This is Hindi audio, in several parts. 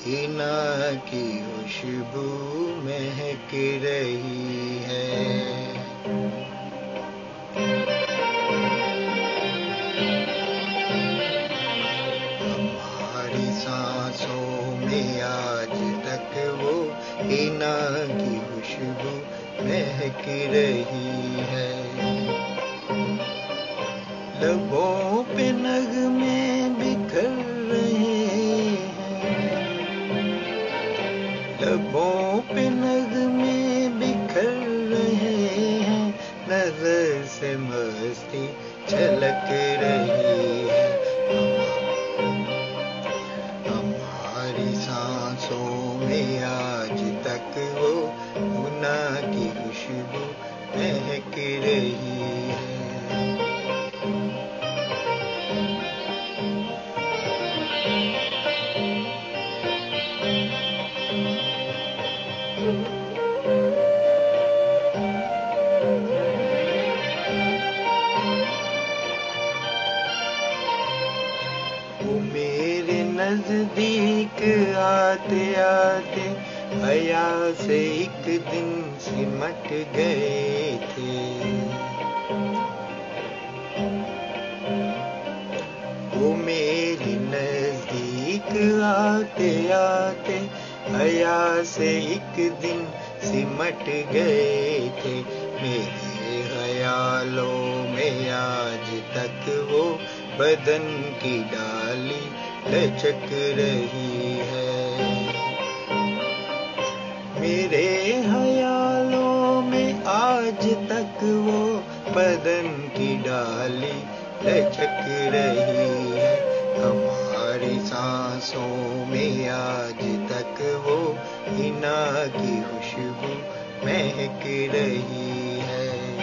हिना की खुशबू महक रही है। हमारी सांसों में आज तक वो हिना की खुशबू महक रही है। लबों पे नगमे बिखर रहे हैं, लबों पे नगमे बिखर रहे हैं, नजर से मस्ती झलक रही है। हमारी सांसों में आज तक वो गुना की खुशबू महक रही है। वो मेरे नजदीक आते आते हया से एक दिन सिमट गए थे। वो मेरे नजदीक आते आते हया से एक दिन सिमट गए थे। मेरे ख्यालों में आज तक वो बदन की डाली लचक रही है। मेरे ख्यालों में आज तक वो बदन की डाली लचक रही है। हमारी सांसों में आज तक वो हिना की खुशबू महक रही है।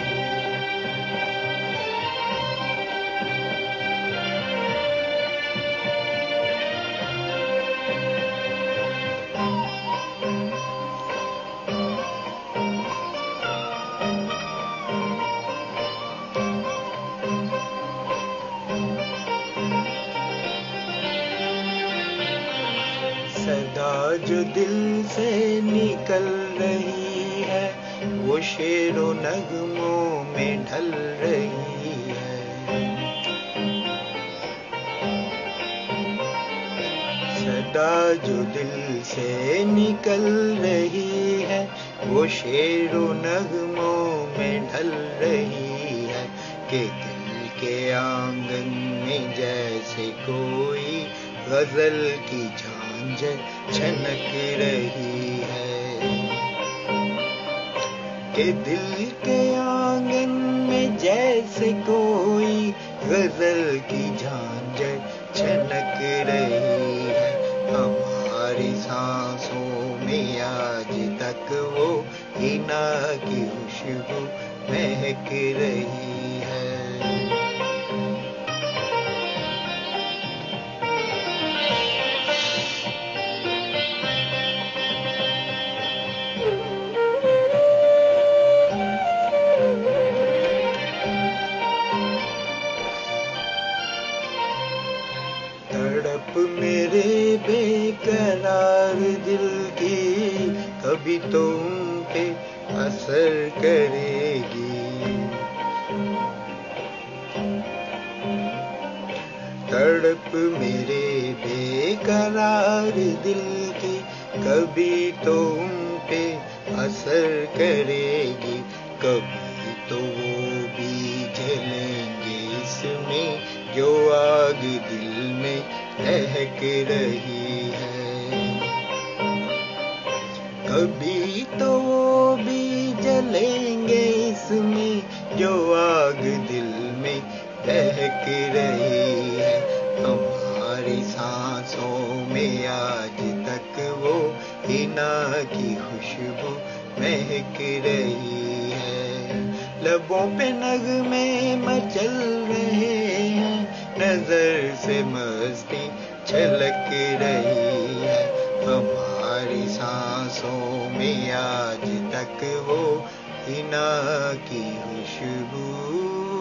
सदा जो दिल से निकल रही है वो शेरो नगमों में ढल रही है। सदा जो दिल से निकल रही है वो शेरो नगमों में ढल रही है। कि दिल के आंगन में जैसे कोई गजल की झांझर छनक रही है। कि दिल के आंगन में जैसे कोई गजल की झांझर छनक रही है। हमारी सांसों में आज तक वो हिना की खुशबू महक रही है। तड़प मेरे बेकरार दिल की कभी तो उन पे असर करेगी। तड़प मेरे बेकरार दिल की कभी तो उन पे असर करेगी। कभी तो वो भी जलेंगे इसमें जो आग दिल में दहक रही है। कभी तो वो भी जलेंगे इसमें जो आग दिल में दहक रही है। हमारी सांसों में आज तक वो हिना की खुशबू महक रही है। लबों पे नगमे मचल रहे हैं, नजर से मस्ती छलक रही है। हमारी सांसों में आज तक वो हिना की खुशबू